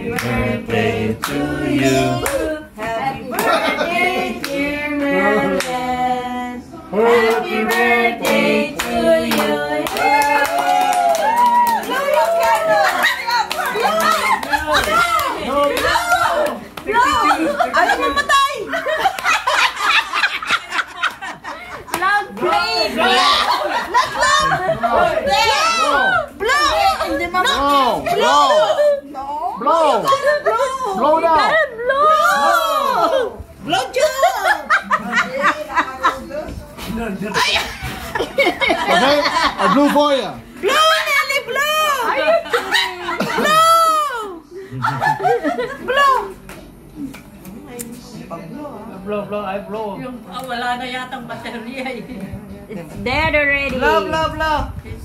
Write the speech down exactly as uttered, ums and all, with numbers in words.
Happy birthday to you. Happy birthday, dear Marilyn. Happy birthday to you. Blow your candle. Blow. Blow. Ayaw mamatay. Loud please. Let's blow. Blow. Hindi ma. Blow. Blow. Blow. Blow now. Blow. Blow job. Okay, I blew for you. Blow, Nelly, blow. Blow. Blow. Blow, blow, I blow. Yung, ah, wala na yatang baterya eh. It's dead already. Blow, blow, blow.